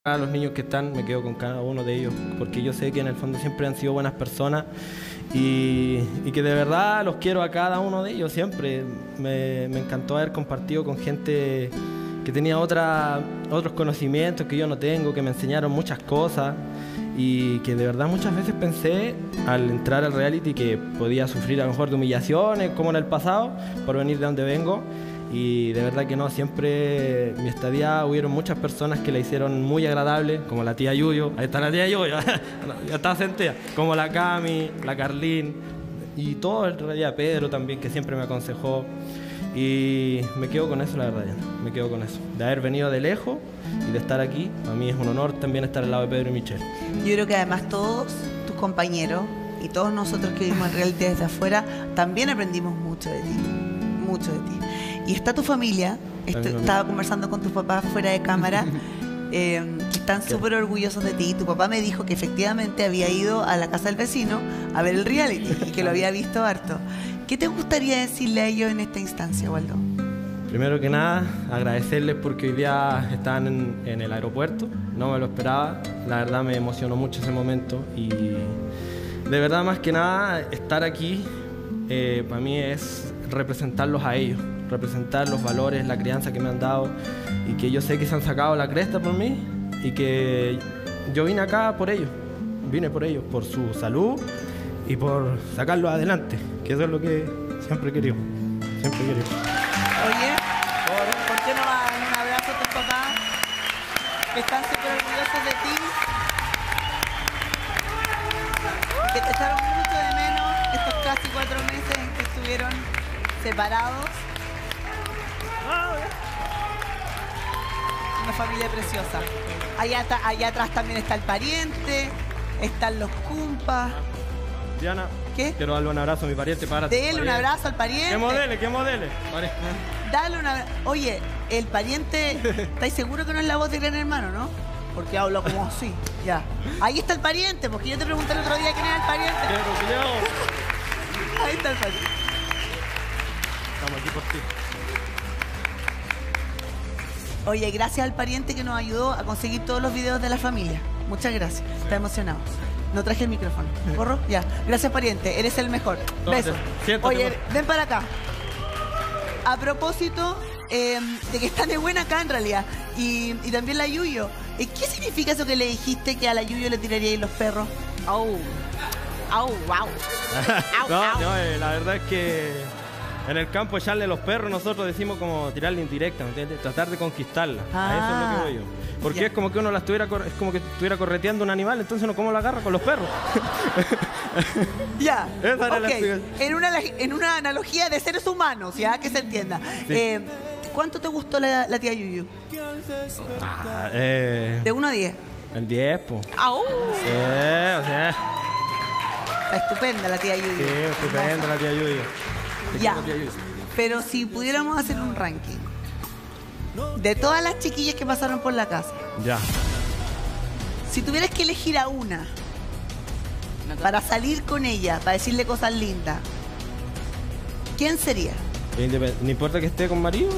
A los niños que están, me quedo con cada uno de ellos, porque yo sé que en el fondo siempre han sido buenas personas y que de verdad los quiero a cada uno de ellos siempre. Me encantó haber compartido con gente que tenía otros conocimientos que yo no tengo, que me enseñaron muchas cosas y que de verdad muchas veces pensé al entrar al reality que podía sufrir a lo mejor de humillaciones como en el pasado por venir de donde vengo. Y de verdad que no, siempre mi estadía hubieron muchas personas que la hicieron muy agradable, como la tía Yuyo, ahí está la tía Yuyo, ya está sentada, como la Cami, la Carlín y todo el realidad, Pedro también, que siempre me aconsejó. Y me quedo con eso, la verdad, ya. Me quedo con eso, de haber venido de lejos y de estar aquí. A mí es un honor también estar al lado de Pedro y Michelle. Yo creo que además todos tus compañeros y todos nosotros que vimos el reality desde afuera también aprendimos mucho de ti, mucho de ti. Y está tu familia, estaba conversando con tus papás fuera de cámara, que están súper orgullosos de ti. Tu papá me dijo que efectivamente había ido a la casa del vecino a ver el reality y que lo había visto harto. ¿Qué te gustaría decirle a ellos en esta instancia, Waldo? Primero que nada, agradecerles porque hoy día estaban en el aeropuerto, no me lo esperaba, la verdad me emocionó mucho ese momento y de verdad más que nada estar aquí para mí es representarlos a ellos, representar los valores, la crianza que me han dado y que yo sé que se han sacado la cresta por mí y que yo vine acá por ellos, por su salud y por sacarlos adelante, que eso es lo que siempre he querido, Oye, ¿por qué no vas a dar un abrazo a tus papás? Están súper orgullosos de ti, que te echaron mucho de menos estos casi 4 meses en que estuvieron separados. Una familia preciosa. Allá atrás también está el pariente, están los cumpas. Diana, ¿qué? Quiero darle un abrazo a mi pariente. Dale un abrazo al pariente. ¿Qué modele? Dale un abrazo. Oye, el pariente, ¿estáis seguros que no es la voz de Gran Hermano, no? Porque habla como así. Ya. Ahí está el pariente, porque yo te pregunté el otro día quién era el pariente. Ahí está el pariente. Estamos aquí por ti. Oye, gracias al pariente que nos ayudó a conseguir todos los videos de la familia. Muchas gracias. Está emocionado. No traje el micrófono. ¿Corro? Ya. Gracias, pariente. Eres el mejor. Besos. Oye, ven para acá. A propósito de que está de buena acá en realidad. Y también la Yuyo. ¿Qué significa eso que le dijiste que a la Yuyo le tiraríais los perros? Wow. No, la verdad es que en el campo echarle los perros, nosotros decimos como tirarle indirecta, ¿me entiendes? Tratar de conquistarla. A eso es lo que voy yo. Porque es como que uno es como que estuviera correteando un animal, entonces uno cómo lo agarra con los perros. Ya. Esa era la explicación. En una analogía de seres humanos, ya que se entienda. Sí. ¿Cuánto te gustó la tía Yuyu? De 1 a 10. El 10, po. ¡Au! Sí, o sea. Está estupenda la tía Yuyu. Sí, estupenda la tía Yuyu. Ya. Pero si pudiéramos hacer un ranking de todas las chiquillas que pasaron por la casa. Ya. Si tuvieras que elegir a una para salir con ella, para decirle cosas lindas, ¿quién sería? No importa que esté con marido.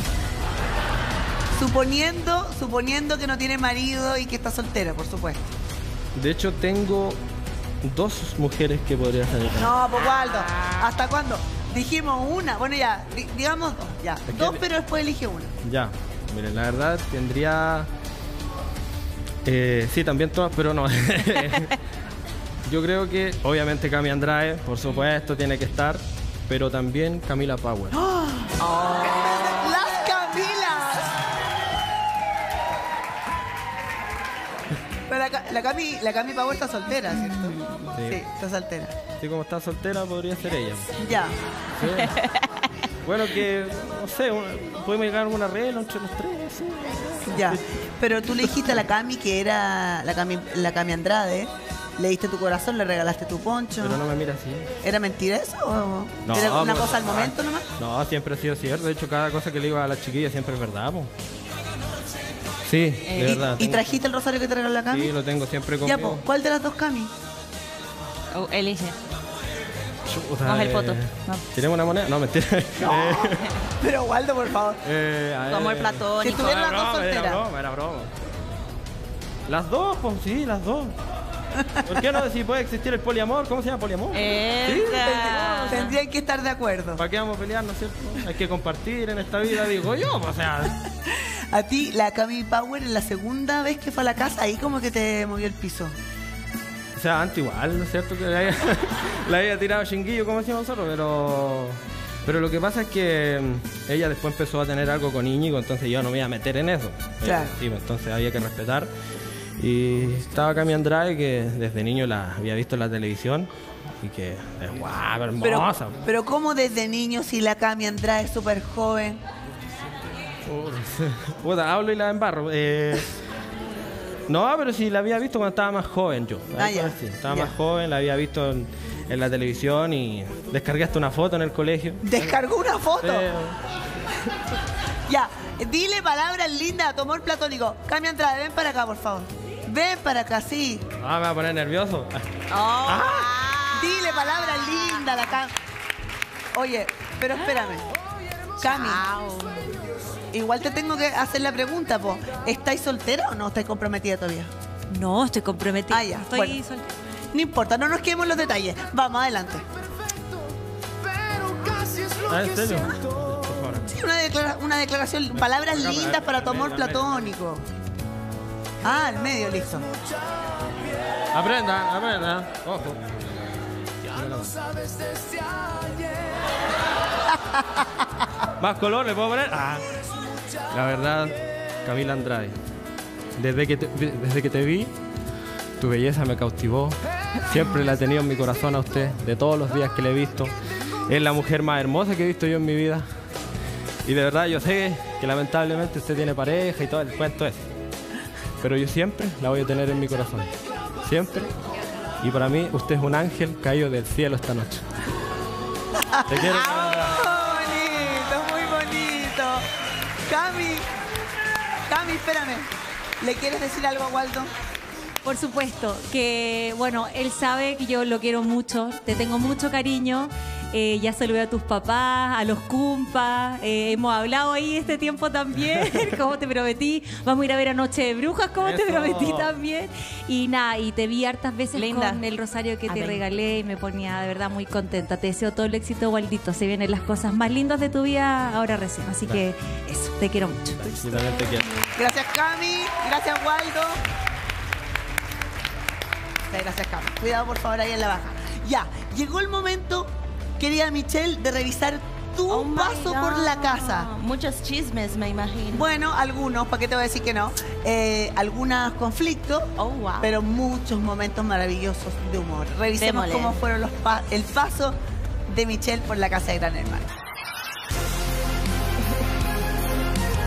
Suponiendo que no tiene marido y que está soltera, por supuesto. De hecho, tengo 2 mujeres que podría salir con. No, pues Waldo, ¿hasta cuándo? Dijimos una, bueno ya, digamos 2, ya. 2, pero después elige una. Ya, miren, la verdad tendría... sí, también todas, pero no. Yo creo que, obviamente, Cami Andrade, por supuesto, tiene que estar, pero también Camila Power. ¡Oh! ¡Las Camilas! Pero la Cami Power está soltera, ¿cierto? Sí, está soltera. Sí, como está soltera, podría ser ella. Ya. Sí. Bueno, que, no sé, podemos llegar a alguna regla entre los 3, sí. Ya. Pero tú le dijiste a la Cami que era la Cami Andrade, le diste tu corazón, le regalaste tu poncho. Pero no me mira así. ¿Era mentira eso o no, era una cosa al momento nomás? No, siempre ha sido cierto. De hecho, cada cosa que le digo a la chiquilla siempre es verdad, po. Sí, de verdad. ¿Y trajiste el rosario que te regaló la Cami? Sí, lo tengo siempre conmigo. Ya, po, ¿cuál de las 2 Cami? Elige. Coge el foto. No. ¿Tenemos una moneda? No, mentira. No. Pero, Waldo, por favor. Como el platónico. Si tuviera las 2 solteras. Era broma. Las dos, pues sí, las dos. ¿Por qué no? Si puede existir el poliamor, ¿cómo se llama poliamor? Esa. Tendrían que estar de acuerdo. ¿Para qué vamos a pelear, no es cierto? Hay que compartir en esta vida, digo yo, o sea. A ti, la Cami Power, en la segunda vez que fue a la casa, ahí como que te movió el piso. O sea, antes igual, ¿no es cierto? Que la había tirado chinguillo, como decimos nosotros, pero lo que pasa es que ella después empezó a tener algo con Íñigo, entonces yo no me iba a meter en eso. Claro. Sí, entonces había que respetar. Y estaba Cami Andrade, que desde niño la había visto en la televisión y que es guapa, hermosa. Pero ¿cómo desde niño si la Cami Andrade es súper joven? Puta, hablo y la embarro. No, pero sí la había visto cuando estaba más joven yo. Ya. Sí, estaba Ya. más joven, la había visto en la televisión y descargué hasta una foto en el colegio. ¿Descargó una foto? Eh, Ya, dile palabras lindas a tu amor platónico. Cami Andrade, ven para acá, por favor. Ven para acá, sí. me va a poner nervioso. Dile palabras lindas a la Cami. Oye, pero espérame. Cami, igual te tengo que hacer la pregunta, po. ¿Estáis soltera o no estáis comprometida todavía? No, estoy comprometida. Ah, ya, Estoy bueno. soltera. No importa, no nos quedemos en los detalles. Vamos, adelante. ¿En serio? Por favor. Sí, una declaración, palabras lindas para tu amor platónico. Ah, al medio, listo. Aprendan. Ojo. Más color le puedo poner. La verdad, Camila Andrade, desde que te vi, tu belleza me cautivó. Siempre la he tenido en mi corazón a usted, de todos los días que la he visto. Es la mujer más hermosa que he visto yo en mi vida. Y de verdad yo sé que lamentablemente usted tiene pareja y todo el cuento ese. Pero yo siempre la voy a tener en mi corazón. Siempre. Y para mí usted es un ángel caído del cielo esta noche. Te quiero. Muy bonito. Cami, espérame. ¿Le quieres decir algo a Waldo? Por supuesto, que bueno, él sabe que yo lo quiero mucho, te tengo mucho cariño. Ya saludé a tus papás, a los cumpas, hemos hablado ahí este tiempo también, como te prometí. Vamos a ir a ver a Noche de Brujas, como te Eso. prometí también. Y nada, y te vi hartas veces Linda. con el rosario que te Amén. regalé y me ponía de verdad muy contenta. Te deseo todo el éxito, Waldito. Se vienen las cosas más lindas de tu vida ahora recién. Así que eso, te quiero mucho. Yo también te quiero. Gracias, Cami. Gracias, Waldo. Gracias, Cami. Cuidado, por favor, ahí en la baja. Ya, llegó el momento, querida Michelle, de revisar tu paso por la casa. Muchos chismes, me imagino. Bueno, algunos, ¿para qué te voy a decir que no? Algunos conflictos, Oh, wow. pero muchos momentos maravillosos de humor. Revisemos Démosle. cómo fueron el paso de Michelle por la casa de Gran Hermano.